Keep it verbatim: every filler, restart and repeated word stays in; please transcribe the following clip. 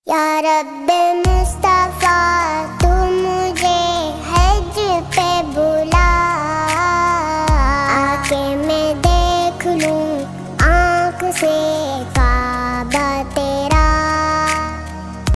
या रब्बे मुस्तफा तू मुझे हज पे बुला, आके मैं देख लूं आँख से